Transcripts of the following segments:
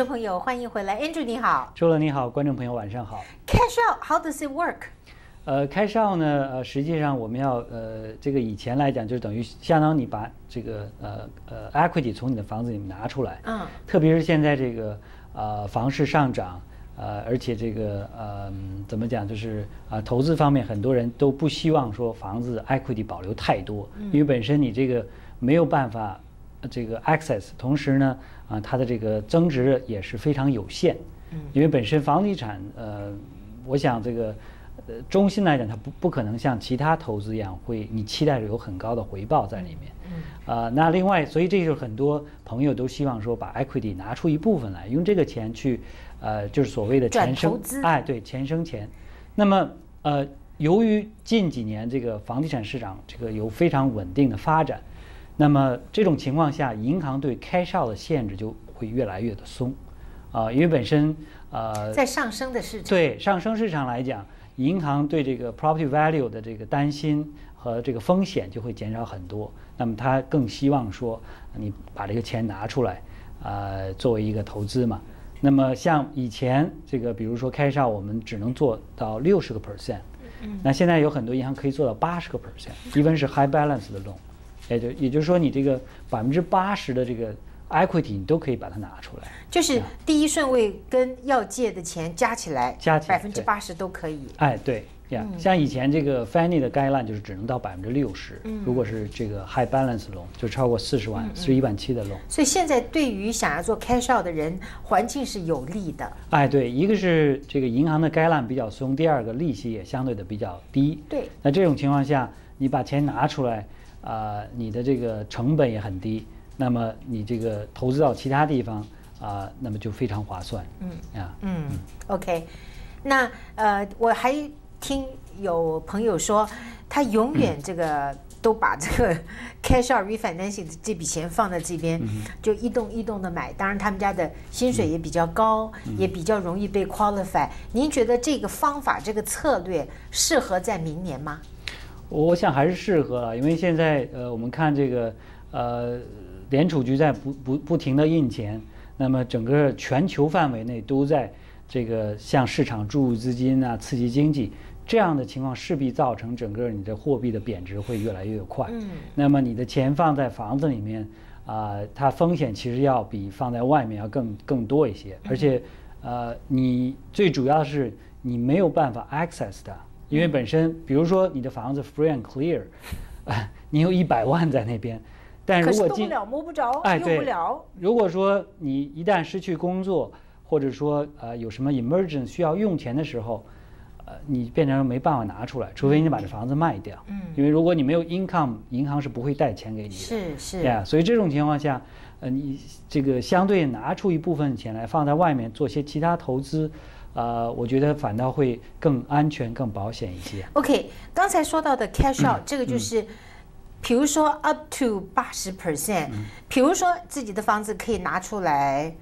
众朋友，欢迎回来 ，Andrew 你好， 周乐你好，观众朋友晚上好。 Cash out，how does it work？ 开out呢，实际上我们要这个以前来讲，就是等于相当于你把这个equity 从你的房子里面拿出来，特别是现在这个房市上涨，而且这个怎么讲，就是投资方面很多人都不希望说房子 equity 保留太多，因为本身你这个没有办法这个 access， 同时呢它的这个增值也是非常有限，因为本身房地产我想这个。中心来讲，它不可能像其他投资一样你期待着有很高的回报在里面。那另外，所以这就是很多朋友都希望说把 equity 拿出一部分来，用这个钱去就是所谓的钱生，对，钱生钱。那么由于近几年这个房地产市场这个有非常稳定的发展，那么这种情况下，银行对 cash out 的限制就会越来越的松，因为本身在上升的市场， 对上升市场来讲。银行对这个 property value 的这个担心和这个风险就会减少很多，那么他更希望说你把这个钱拿出来，作为一个投资嘛。那么像以前这个，比如说cash out我们只能做到60%，那现在有很多银行可以做到80%，even 是 high balance 的 loan，也就是说你这个80%的这个。equity 你都可以把它拿出来， 就是第一顺位跟要借的钱加起来80%都可以。 对呀，像以前这个 Fannie 的 guideline 就是只能到60%，如果是这个 high balance loan 就超过40万、41万7的 loan。 所以现在对于想要做 cash out 的人，环境是有利的。 对，一个是这个银行的 guideline 比较松，第二个利息也相对的比较低。 对， 那这种情况下，你把钱拿出来，你的这个成本也很低。那么你这个投资到其他地方那么就非常划算。 OK， 那我还听有朋友说，他永远这个都把这个 cash out refinancing 这笔钱放在这边，就一栋一栋的买。当然，他们家的薪水也比较高，也比较容易被 qualify。您觉得这个方法、这个策略适合在明年吗？ 我想还是适合了，因为现在我们看这个联储局在不停的印钱，那么整个全球范围内都在这个向市场注入资金刺激经济，这样的情况势必造成整个你的货币的贬值会越来越快。那么你的钱放在房子里面它风险其实要比放在外面要更多一些，而且你最主要是你没有办法 access 它，因为本身比如说你的房子 free and clear，你有100万在那边。但如果动不了摸不着，用不了。 如果说你一旦失去工作，或者说有什么 emergency 需要用钱的时候，你变成没办法拿出来，除非你把这房子卖掉。因为如果你没有 income， 银行是不会贷钱给你的。是。所以这种情况下，你这个相对拿出一部分钱来放在外面做些其他投资，我觉得反倒会更安全、更保险一些。 OK， 刚才说到的 cash out，这个就是。比如说 up to 80%，比如说自己的房子可以拿出来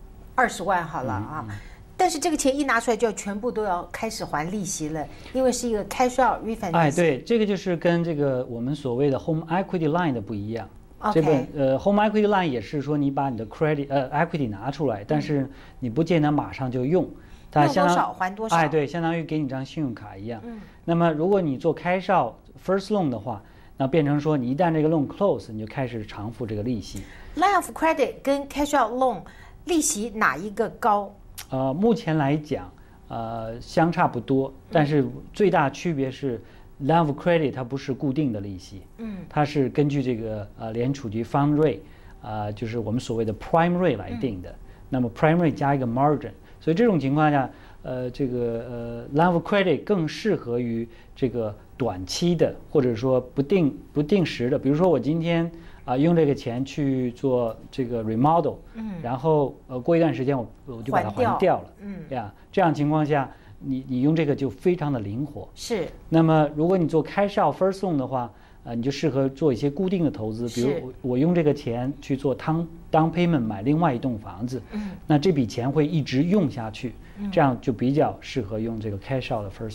20万好了但是这个钱一拿出来就要全部都要开始还利息了，因为是一个 cash out refinancing。 对，这个就是跟这个我们所谓的 home equity line 的不一样。这本home equity line 也是说你把你的 equity 拿出来，但是你不见得马上就用，它用多少还多少。 对，相当于给你张信用卡一样。那么如果你做cash out first loan 的话，那变成说，你一旦这个 loan close， 你就开始偿付这个利息。 Line of credit 跟 cash out loan 利息哪一个高？ 目前来讲，相差不多，但是最大区别是 Line of credit 它不是固定的利息，它是根据这个联储局 fund rate，就是我们所谓的 prime rate 来定的。那么 prime rate 加一个 margin， 所以这种情况下，这个Line of credit 更适合于这个短期的，或者说不定时的。比如说我今天用这个钱去做这个 remodel，然后过一段时间我就把它还掉了，这样情况下你用这个就非常的灵活。 是。 那么如果你做cash out first loan 的话，你就适合做一些固定的投资，比如我用这个钱去做down payment 买另外一栋房子，那这笔钱会一直用下去，这样就比较适合用这个cash out 的 first loan。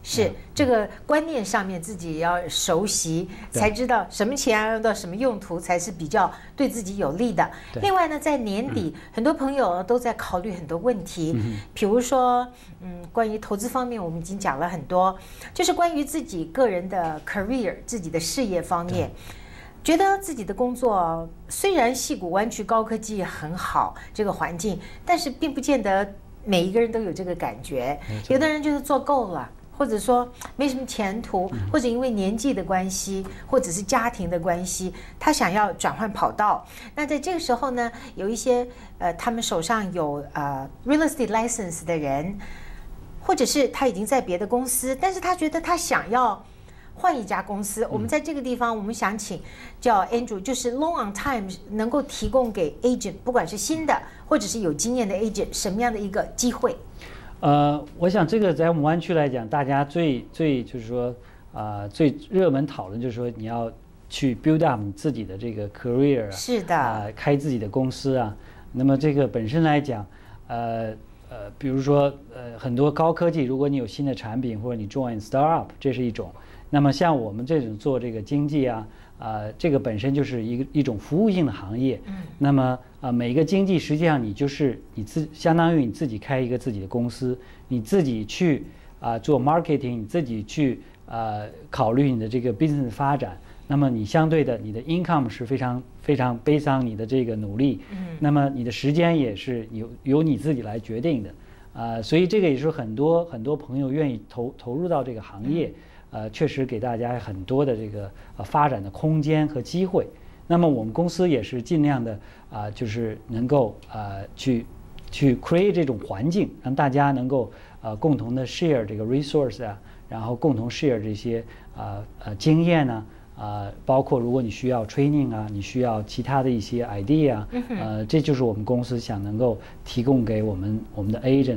是这个观念上面自己要熟悉，才知道什么钱要用到什么用途才是比较对自己有利的。另外呢，在年底，很多朋友都在考虑很多问题，比如说，关于投资方面，我们已经讲了很多，就是关于自己个人的 career、自己的事业方面。觉得自己的工作虽然矽谷湾区高科技很好，这个环境，但是并不见得每一个人都有这个感觉。有的人就是做够了。或者说没什么前途，或者因为年纪的关系，或者是家庭的关系，他想要转换跑道。那在这个时候呢，有一些他们手上有real estate license 的人，或者是他已经在别的公司，但是他觉得他想要换一家公司。我们在这个地方，我们想请叫 Andrew， 就是 Loan on Time 能够提供给 agent， 不管是新的或者是有经验的 agent， 什么样的一个机会？ 我想这个在我们湾区来讲，大家最就是说，最热门讨论就是说你要去 build up 你自己的这个 career 啊， 是的， 开自己的公司啊。那么这个本身来讲，比如说很多高科技，如果你有新的产品或者你 join startup， 这是一种。那么像我们这种做这个经济啊，这个本身就是一种服务性的行业。那么每一个经济实际上你就是相当于你自己开一个自己的公司，你自己去做 marketing， 你自己去考虑你的这个 business 发展。那么你相对的你的 income 是非常非常based on你的这个努力。那么你的时间也是由你自己来决定的。所以这个也是很多朋友愿意投入到这个行业。确实给大家很多的这个发展的空间和机会。那么我们公司也是尽量的就是能够去 create 这种环境，让大家能够共同的 share 这个 resource 啊，然后共同 share 这些经验呢。包括如果你需要 training 啊，你需要其他的一些 idea 啊，这就是我们公司想能够提供给我们的 agent，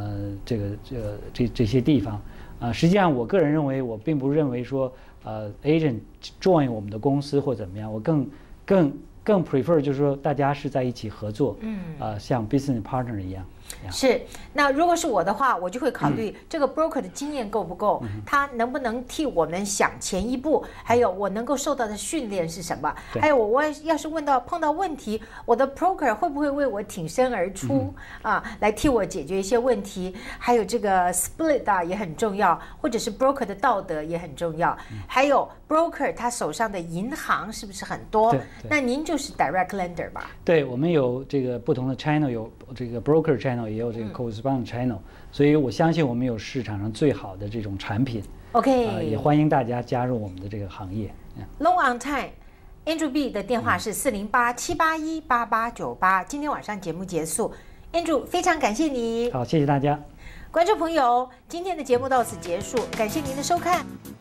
这些地方。实际上我个人认为，我并不认为说agent join 我们的公司或怎么样，我更 prefer 就是说大家是在一起合作，像 business partner 一样。 是，那如果是我的话，我就会考虑这个 broker 的经验够不够，他能不能替我们想前一步，还有我能够受到的训练是什么，还有我要是碰到问题，我的 broker 会不会为我挺身而出来替我解决一些问题，还有这个 split 也很重要，或者是 broker 的道德也很重要，还有 broker 他手上的银行是不是很多？那您就是 direct lender 吧？ 对，我们有这个不同的 channel， 有这个 broker channel， 也有这个 correspondent channel，所以我相信我们有市场上最好的这种产品。 OK， 也欢迎大家加入我们的这个行业。 Loan on Time Andrew B 的电话是408-781-8898。今天晚上节目结束 ，Andrew 非常感谢你。 好，谢谢大家， 观众朋友，今天的节目到此结束，感谢您的收看。